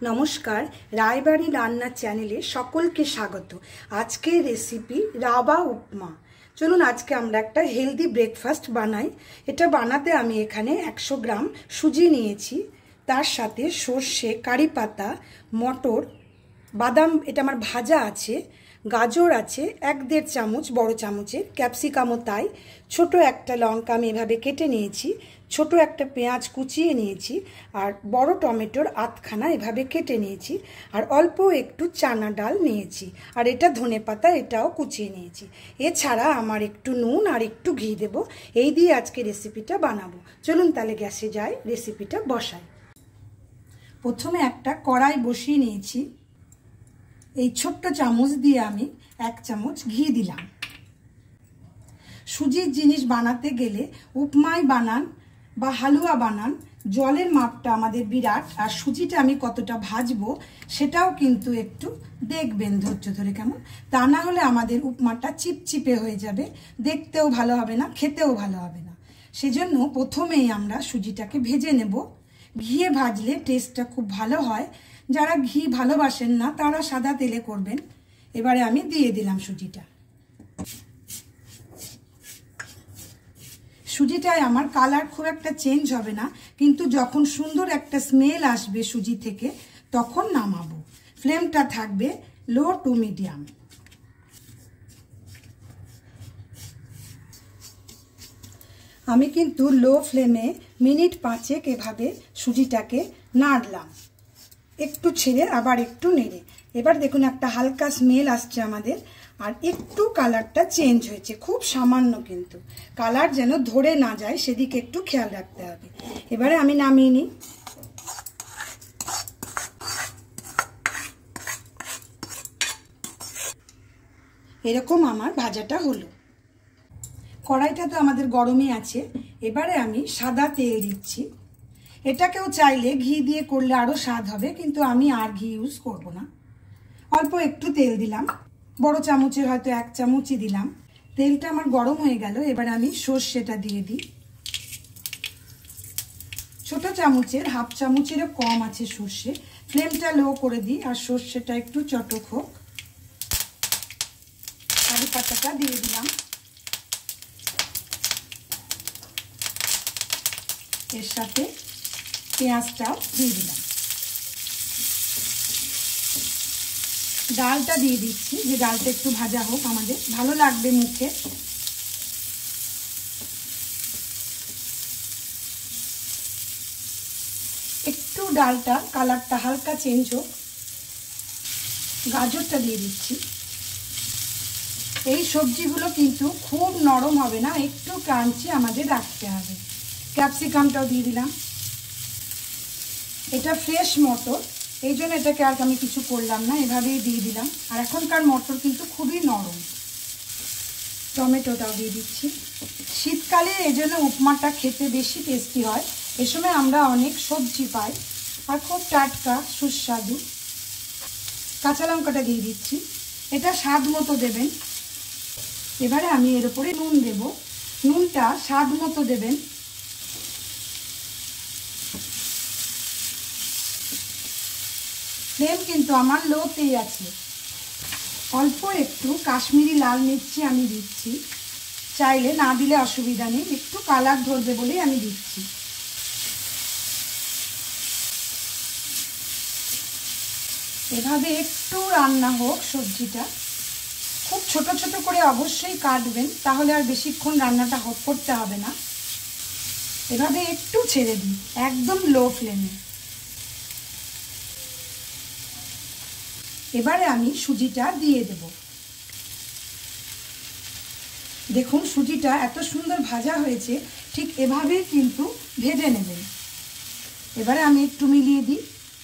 নমস্কার, রায়বাড়ি রান্নার চ্যানেলে সকলকে স্বাগত। আজকের রেসিপি রাবা উপমা। চলুন আজকে আমরা একটা হেলদি ব্রেকফাস্ট বানাই। এটা বানাতে আমি এখানে 100 গ্রাম সুজি নিয়েছি, তার সাথে সর্ষে, কারি পাতা, মটর, বাদাম এটা আমার ভাজা আছে, গাজর আছে 1-1.5 চামচ বড় চামচের, ক্যাপসিকামও তাই, ছোট একটা লঙ্কা আমি এভাবে কেটে নিয়েছি, ছোট একটা পেঁয়াজ কুচিয়ে নিয়েছি, আর বড় টমেটোর আধখানা এভাবে কেটে নিয়েছি, আর অল্প একটু চানা ডাল নিয়েছি, আর এটা ধনেপাতা এটাও কুচিয়ে নিয়েছি। এছাড়া আমার একটু নুন আর একটু ঘি দেব। এই দিয়ে আজকে রেসিপিটা বানাবো। চলুন তাহলে গ্যাসে যাই, রেসিপিটা বসাই। প্রথমে একটা কড়াই বসিয়ে নিয়েছি, এই ছোট্ট চামচ দিয়ে আমি 1 চামচ ঘি দিলাম। সুজির জিনিস বানাতে গেলে উপমাই বানান বা হালুয়া বানান, জলের মাপটা আমাদের বিরাট, আর সুজিটা আমি কতটা ভাজবো সেটাও কিন্তু একটু দেখবেন ধৈর্য ধরে, কেমন? তা না হলে আমাদের উপমাটা চিপচিপে হয়ে যাবে, দেখতেও ভালো হবে না, খেতেও ভালো হবে না। সেজন্য প্রথমেই আমরা সুজিটাকে ভেজে নেব। ঘিয়ে ভাজলে টেস্টটা খুব ভালো হয়। যারা ঘি ভালোবাসেন না তারা সাদা তেলে করবেন। এবারে আমি দিয়ে দিলাম সুজিটা। সুজিটায় আমার কালার খুব একটা চেঞ্জ হবে না, কিন্তু যখন সুন্দর একটা স্মেল আসবে সুজি থেকে তখন নামাবো। ফ্লেমটা থাকবে লো টু মিডিয়াম। আমি কিন্তু লো ফ্লেমে মিনিট 5 এভাবে সুজিটাকে নাড়লাম, একটু ছেড়ে আবার একটু নেড়ে। এবার দেখুন একটা হালকা স্মেল আসছে আমাদের, আর একটু কালারটা চেঞ্জ হয়েছে, খুব সামান্য, কিন্তু কালার যেন ধরে না যায় সেদিকে একটু খেয়াল রাখতে হবে। এবারে আমি নামিয়ে নিই। এরকম আমার ভাজাটা হলো। কড়াইটা তো আমাদের গরমই আছে। এবারে আমি সাদা তেল দিচ্ছি। এটাকেও চাইলে ঘি দিয়ে করলে আরো স্বাদ হবে, কিন্তু আমি আর ঘি ইউজ করব না। অল্প একটু তেল দিলাম, বড় চামচের হয়তো 1 চামচই দিলাম। তেলটা আমার গরম হয়ে গেল। এবার আমি সর্ষেটা দিয়ে দিই। ছোট চামচের 1/2 চামচেরও কম আছে সর্ষে। ফ্লেমটা লো করে দিই, আর সর্ষেটা একটু চটক হোক। কারি পাতাটা দিয়ে দিলাম, এর সাথে পেঁয়াজটাও দিয়ে দিলাম। ডালটা দিয়ে দিচ্ছি, যে ডালটা একটু ভাজা হোক, আমাদের ভালো লাগবে মুখে। একটু ডালটা কালারটা হালকা চেঞ্জ হোক। গাজরটা দিয়ে দিচ্ছি। এই সবজিগুলো কিন্তু খুব নরম হবে না, একটু ক্রাঞ্চি আমাদের রাখতে হবে। ক্যাপসিকামটাও দিয়ে দিলাম। এটা ফ্রেশ মটর, এই জন্য এটাকে আর আমি কিছু করলাম না, এভাবেই দিয়ে দিলাম। আর এখনকার মটর কিন্তু খুবই নরম। টমেটোটাও দিয়ে দিচ্ছি। শীতকালে এই জন্য উপমাটা খেতে বেশি টেস্টি হয়। এ সময় আমরা অনেক সবজি পাই আর খুব টাটকা সুস্বাদু। কাঁচা লঙ্কাটা দিয়ে দিচ্ছি, এটা স্বাদ মতো দেবেন। এবারে আমি এর উপরে নুন দেব, নুনটা স্বাদ মতো দেবেন। ফ্লেম কিন্তু আমার লোতেই আছে। অল্প একটু কাশ্মীরি লাল মির্চি আমি দিচ্ছি, চাইলে না দিলে অসুবিধা নেই, একটু কালার ধরবে বলেই আমি দিচ্ছি। এভাবে একটু রান্না হোক সবজিটা। খুব ছোট ছোট করে অবশ্যই কাটবেন, তাহলে আর বেশিক্ষণ রান্নাটা করতে হবে না। এভাবে একটু ছেড়ে দিই, একদম লো ফ্লেমে। এবারে আমি সুজিটা দিয়ে দেব। দেখুন সুজিটা এত সুন্দর ভাজা হয়েছে, ঠিক এভাবেই কিন্তু ভেজে নেবেন। এবারে আমি একটু মিলিয়ে দিই।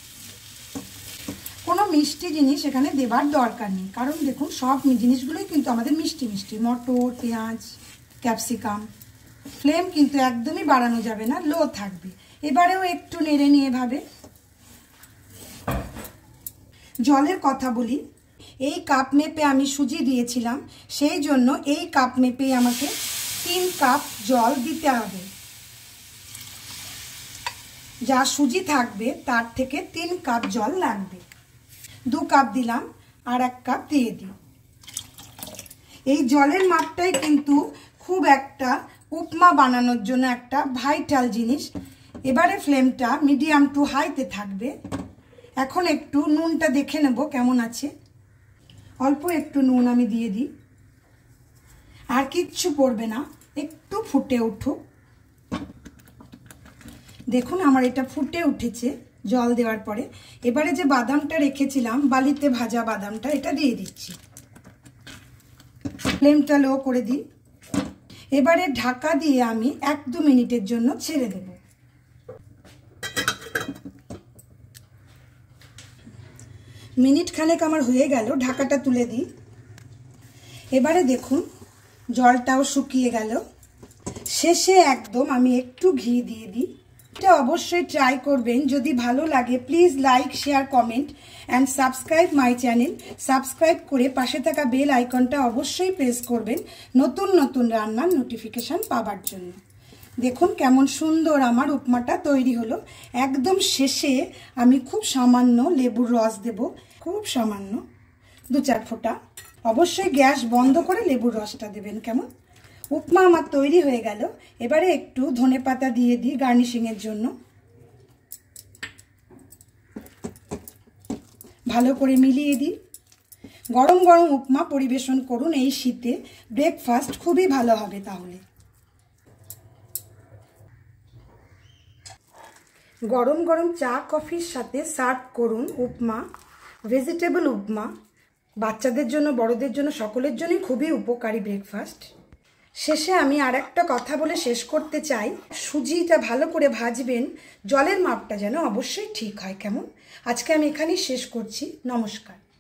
কোনো মিষ্টি জিনিস এখানে দেবার দরকার নেই, কারণ দেখুন সব জিনিসগুলোই কিন্তু আমাদের মিষ্টি মিষ্টি, মটর, পেঁয়াজ, ক্যাপসিকাম। ফ্লেম কিন্তু একদমই বাড়ানো যাবে না, লো থাকবে। এবারেও একটু নেড়ে নিয়ে এভাবে। জলের কথা বলি, এই কাপ মেপে আমি সুজি দিয়েছিলাম, সেই জন্য এই কাপ মেপেই আমাকে 3 কাপ জল দিতে হবে। যা সুজি থাকবে তার থেকে 3 কাপ জল লাগবে। 2 কাপ দিলাম, আর 1 কাপ দিয়ে দিই। এই জলের মাপটাই কিন্তু খুব একটা উপমা বানানোর জন্য একটা ভাইটাল জিনিস। এবারে ফ্লেমটা মিডিয়াম টু হাইতে থাকবে। এখন একটু নুনটা দেখে নেব কেমন আছে। অল্প একটু নুন আমি দিয়ে দিই, আর কিচ্ছু পড়বে না, একটু ফুটে উঠুক। দেখুন আমার এটা ফুটে উঠেছে জল দেওয়ার পরে। এবারে যে বাদামটা রেখেছিলাম, বালিতে ভাজা বাদামটা, এটা দিয়ে দিচ্ছি। ফ্লেমটা লো করে দিই। এবারে ঢাকা দিয়ে আমি 1-2 মিনিটের জন্য ছেড়ে দেব। মিনিট খানেক আমার হয়ে গেল, ঢাকাটা তুলে দিই। এবারে দেখুন জলটাও শুকিয়ে গেল। শেষে একদম আমি একটু ঘি দিয়ে দিই। এটা অবশ্যই ট্রাই করবেন। যদি ভালো লাগে please like, share, comment and subscribe my channel. Subscribe করে পাশে থাকা বেল আইকনটা অবশ্যই প্রেস করবেন নতুন নতুন রান্নার নোটিফিকেশান পাবার জন্য। দেখুন কেমন সুন্দর আমার উপমাটা তৈরি হলো। একদম শেষে আমি খুব সামান্য লেবুর রস দেব, খুব সামান্য 2-4 ফোঁটা। অবশ্যই গ্যাস বন্ধ করে লেবুর রসটা দেবেন। কেমন উপমা আমার তৈরি হয়ে গেল। এবারে একটু ধনেপাতা দিয়ে দিই গার্নিশিংয়ের জন্য। ভালো করে মিলিয়ে দিই। গরম গরম উপমা পরিবেশন করুন এই শীতে। ব্রেকফাস্ট খুবই ভালো হবে তাহলে। গরম গরম চা কফির সাথে সার্ভ করুন উপমা, ভেজিটেবল উপমা। বাচ্চাদের জন্য, বড়দের জন্য, সকলের জন্যই খুবই উপকারী ব্রেকফাস্ট। শেষে আমি আর একটা কথা বলে শেষ করতে চাই। সুজিটা ভালো করে ভাজবেন, জলের মাপটা যেন অবশ্যই ঠিক হয়। কেমন আজকে আমি এখানেই শেষ করছি। নমস্কার।